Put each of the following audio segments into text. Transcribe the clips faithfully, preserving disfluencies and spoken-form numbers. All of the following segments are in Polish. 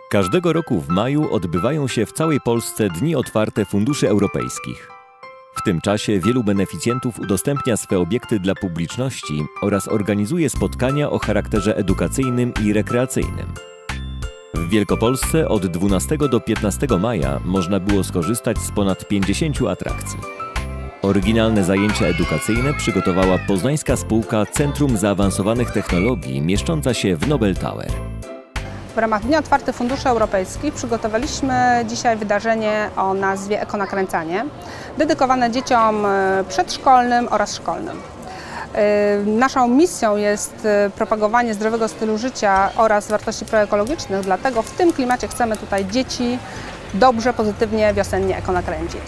Każdego roku w maju odbywają się w całej Polsce Dni Otwarte Funduszy Europejskich. W tym czasie wielu beneficjentów udostępnia swe obiekty dla publiczności oraz organizuje spotkania o charakterze edukacyjnym i rekreacyjnym. W Wielkopolsce od dwunastego do piętnastego maja można było skorzystać z ponad pięćdziesięciu atrakcji. Oryginalne zajęcia edukacyjne przygotowała poznańska spółka Centrum Zaawansowanych Technologii mieszcząca się w Nobel Tower. W ramach Dni Otwartych Funduszy Europejskich przygotowaliśmy dzisiaj wydarzenie o nazwie Ekonakręcanie, dedykowane dzieciom przedszkolnym oraz szkolnym. Naszą misją jest propagowanie zdrowego stylu życia oraz wartości proekologicznych, dlatego w tym klimacie chcemy tutaj dzieci dobrze, pozytywnie, wiosennie ekonakręcić.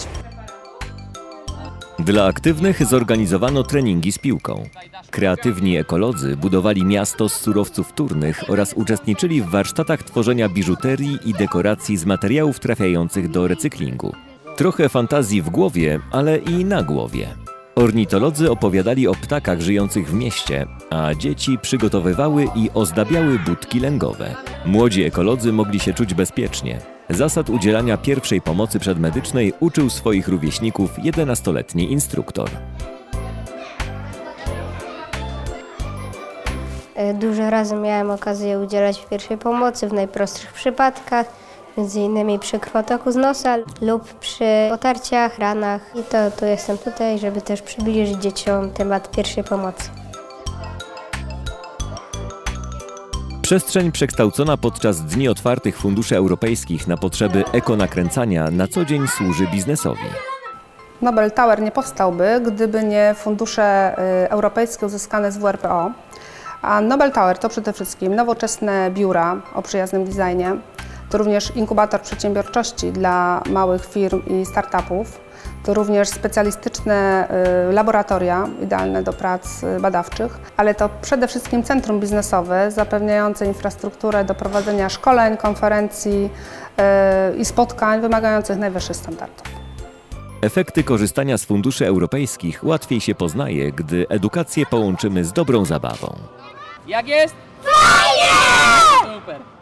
Dla aktywnych zorganizowano treningi z piłką. Kreatywni ekolodzy budowali miasto z surowców wtórnych oraz uczestniczyli w warsztatach tworzenia biżuterii i dekoracji z materiałów trafiających do recyklingu. Trochę fantazji w głowie, ale i na głowie. Ornitolodzy opowiadali o ptakach żyjących w mieście, a dzieci przygotowywały i ozdabiały budki lęgowe. Młodzi ekolodzy mogli się czuć bezpiecznie. Zasad udzielania pierwszej pomocy przedmedycznej uczył swoich rówieśników jedenastoletni instruktor. Dużo razy miałem okazję udzielać pierwszej pomocy w najprostszych przypadkach, między innymi przy krwotoku z nosa lub przy otarciach, ranach. I to tu jestem tutaj, żeby też przybliżyć dzieciom temat pierwszej pomocy. Przestrzeń przekształcona podczas Dni Otwartych Funduszy Europejskich na potrzeby ekonakręcania na co dzień służy biznesowi. Nobel Tower nie powstałby, gdyby nie fundusze europejskie uzyskane z W R P O. A Nobel Tower to przede wszystkim nowoczesne biura o przyjaznym designie, to również inkubator przedsiębiorczości dla małych firm i startupów, to również specjalistyczne laboratoria idealne do prac badawczych, ale to przede wszystkim centrum biznesowe zapewniające infrastrukturę do prowadzenia szkoleń, konferencji i spotkań wymagających najwyższych standardów. Efekty korzystania z funduszy europejskich łatwiej się poznaje, gdy edukację połączymy z dobrą zabawą. Jak jest? Fajnie! Super!